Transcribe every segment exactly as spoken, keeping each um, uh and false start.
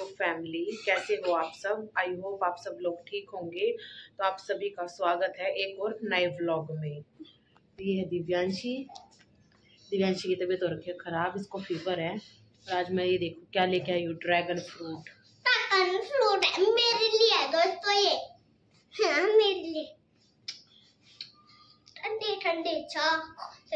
YouTube family, कैसे हो आप सब। आई होप आप सब लोग ठीक होंगे। तो आप सभी का स्वागत है एक और नए व्लॉग में। ये है दिव्यांशी। दिव्यांशी की तबीयत हो रखी है खराब, इसको फीवर है। और आज मैं ये देखो क्या लेके आई हूँ, ड्रैगन फ्रूट। ड्रैगन फ्रूट है मेरे लिए दोस्तों, ये हाँ मेरे लिए ठंडे ठंडे चाह से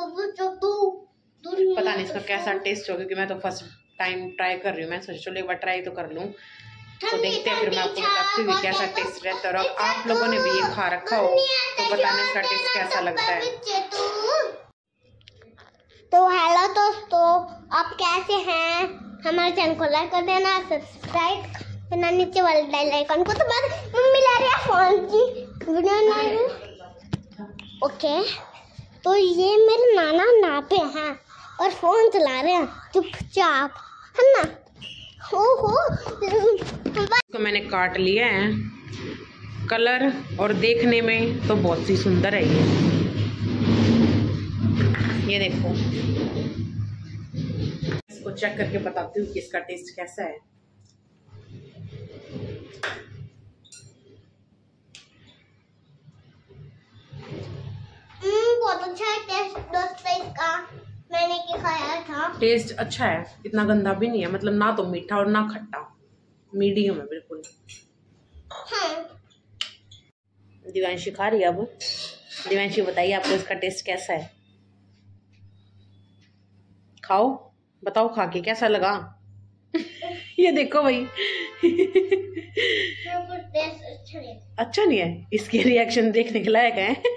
पता नहीं इसका कैसा टेस्ट होगा, क्योंकि मैं तो फर्स्ट टाइम ट्राई कर रही हूँ। मैं सोचा चलो एक बार ट्राई तो कर लूँ, तो देखते हैं फिर मैं आपको बताती हूँ कैसा टेस्ट रहता है। और आप लोगों ने भी ये खा रखा हो तो बताना इसका टेस्ट कैसा लगता है। तो हेलो दोस्तों, आप कैसे हैं। हमारे चैनल को लाइक कर देना, सब्सक्राइब करना, नीचे वाले बेल आइकन को। तो बाद मम्मी ला रही है फोन की वीडियो ना रही। ओके, तो ये मेरे नाना ना पे हैं और फोन चला रहे हैं चुपचाप, है ना। हो हो तो मैंने काट लिया है। कलर और देखने में तो बहुत ही सुंदर है ये ये देखो। इसको चेक करके बताती हूँ कि इसका टेस्ट कैसा है। बहुत अच्छा है टेस्ट दोस्तों इसका, मैंने क्या खाया था। टेस्ट अच्छा है, इतना गंदा भी नहीं है, मतलब ना तो मीठा और ना खट्टा, मीडियम है बिल्कुल। हाँ। दिव्यांशी खा रही है। अब दिव्यांशी बताइए आपको इसका टेस्ट कैसा है। खाओ, बताओ खा के कैसा लगा। ये देखो भाई। अच्छा नहीं अच्छा नहीं है, इसके रिएक्शन देखने के लायक है।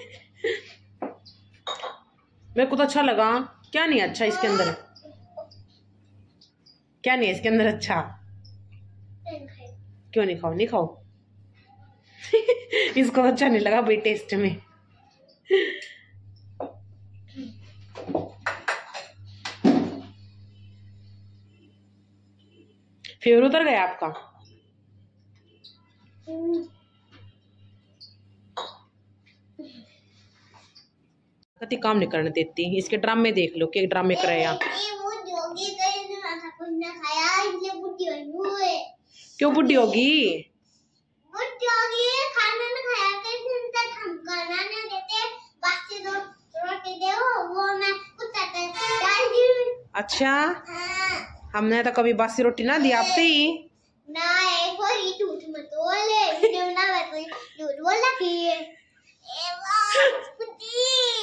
मेरे को तो अच्छा लगा। क्या नहीं अच्छा इसके अंदर, क्या नहीं है इसके अंदर अच्छा। क्यों नहीं खाओ, नहीं खाओ। इसको तो अच्छा नहीं लगा भाई टेस्ट में। फीवर उतर गया आपका। कति काम नहीं करने देती। इसके ड्रामे देख लो कि ड्रामे कराया। क्यों बुढ़ी होगी। बुढ़ी होगी, खाना ना खाया कर, हम खाना ना देते, बासी दो रोटी दो, वो मैं कुत्ता डाल दी। अच्छा हाँ। हमने तो कभी बासी रोटी ना दी आपसे ही ना। एक और ये झूठ मत बोले, वीडियो ना मैं तो झूठ बोला कि ए वाह कुत्ती।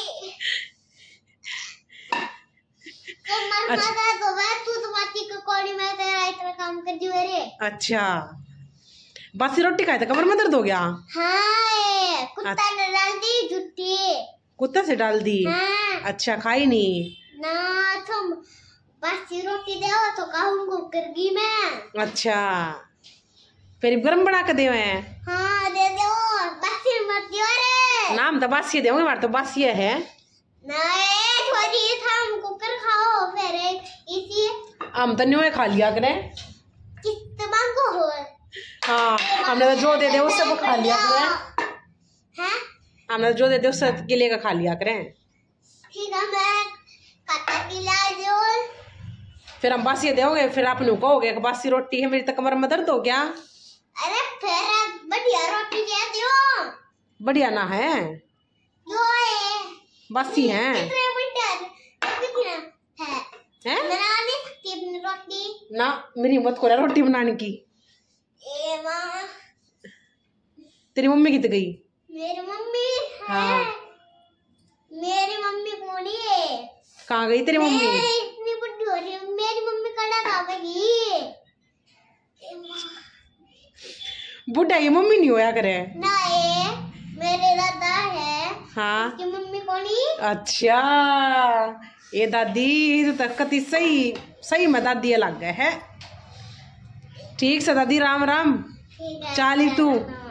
तो मर मारा तो मैं तू तो बाती को कोड़ी में तेरा इतना काम कर दी मेरे। अच्छा, बासी रोटी खाए तो कमर में दर्द हो गया। हाँ, कुत्ता ने डाल दी झूठी। कुत्ता से डाल दी। हाँ। अच्छा, खाई नहीं ना, तुम बासी रोटी दे तो कहूँगा करगी मैं। अच्छा, फिर गरम बना के दे। हाँ दे दो, बासी मत दियो रे। नाम तो बासी देंगे, हमारे तो बासी है। नहीं थोड़ी था, हम कुकर खाओ फिर इसी। हम तो न्यू खा लिया करे। किस मांगो हो। हाँ, हमने तो जो दे दे उससे वो खा लिया करें। हैं? हमने जो दे दे उससे गिले का खा लिया करें। ठीक है, मैं काटा खिला दो। फिर हम बासी दोगे, फिर आप नु कहोगे कि बासी रोटी है, मेरी तो कमर में दर्द हो गया। अरे फिर बढ़िया रोटी दे दो। बढ़िया ना है, जो है बासी है। इतने बढ़िया कितना है हैं? बनाने सकती अपनी रोटी ना, मेरी हिम्मत को रोटी बनाने की। ए माँ, तेरी मम्मी कित गई। मेरी मम्मी है। हाँ। मेरी मम्मी कौन है। कहाँ गई तेरी मम्मी। इतनी बुढ़ी हो रही है, मेरी मम्मी कड़ा खावेगी। बुढ़ा ये मम्मी नहीं होया करे ना, ये मेरे दादा है। हाँ। उसकी मम्मी कौन है। अच्छा, ये दादी तो कति सही सही में दादी अलग है। ठीक से दादी, राम राम। ठीक है, चाली तू।